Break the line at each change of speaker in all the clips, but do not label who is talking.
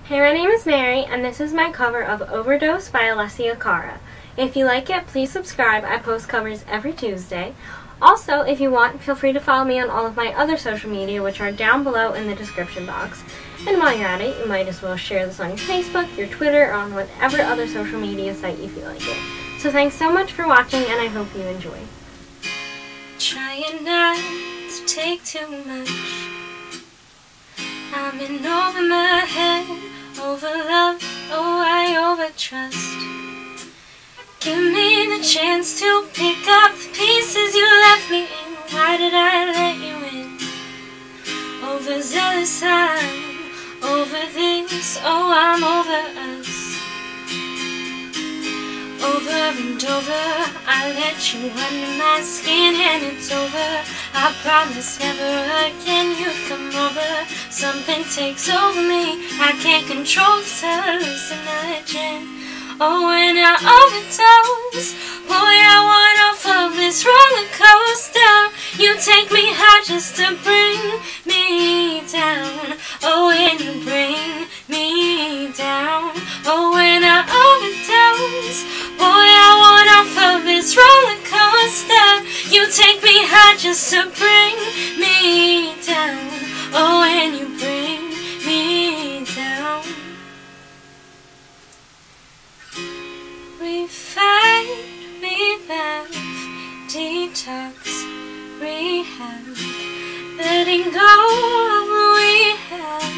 Hey, my name is Mary, and this is my cover of Overdose by Alessia Cara. If you like it, please subscribe. I post covers every Tuesday. Also, if you want, feel free to follow me on all of my other social media, which are down below in the description box. And while you're at it, you might as well share this on your Facebook, your Twitter, or on whatever other social media site you feel like it. So thanks so much for watching, and I hope you enjoy.
Trying not to take too much. I'm in over my head, over love, oh I over trust. Give me the chance to pick up the pieces you left me in. Why did I let you in? Overzealous, I'm over this, oh I'm over us. Over and over, I let you under my skin and it's over. I promise never again you come over. Something takes over me, I can't control this hallucination. Oh, when I overdose, boy I want off of this roller coaster. You take me high just to bring me down. Oh, when you bring me down. Oh, when I overdose, boy I want off of this roller coaster. You take me high just to bring me down. Oh, when you bring me down. We fight, we laugh, detox, rehab, letting go of what we have.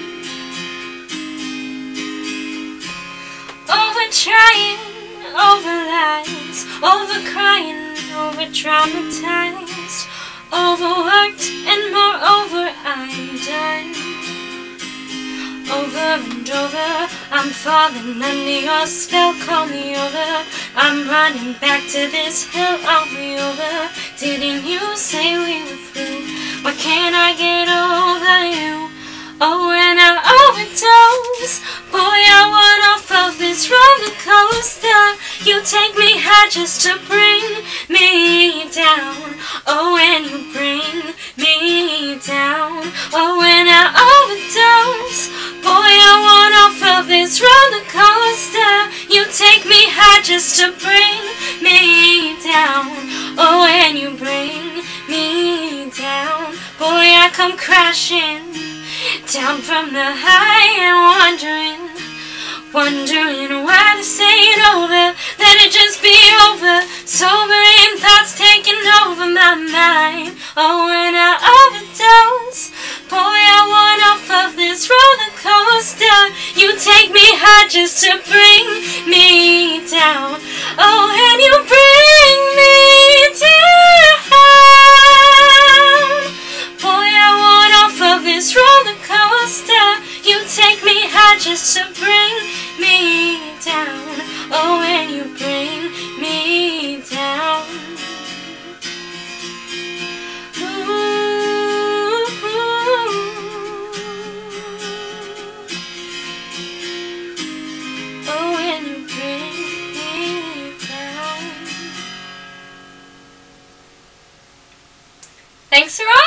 Over trying, over lies, over crying, over traumatized, overworked, and moreover I'm done. Over and over, I'm falling under your spell, call me over. I'm running back to this hill, I'll be over. Didn't you say we were through? Why can't I get over you? Oh, when I overdose, boy I want off of this roller coaster. You take me high just to bring me down. Oh, when you bring me down. Oh, when I overdose, boy I want off of this roller coaster. You take me high just to bring me down. Oh, when you bring me down. Boy I come crashing down from the high and wondering why this ain't over. Let it just be over. Sobering thoughts taking over my mind. Oh, when I overdose, boy I want off of this roller coaster. You take me high just to bring me down. Oh, and you bring me down. Boy I want off of this roller coaster. You take me high just to bring me down. Oh, when you bring me down. Ooh, oh, when you bring me down. Thanks for watching.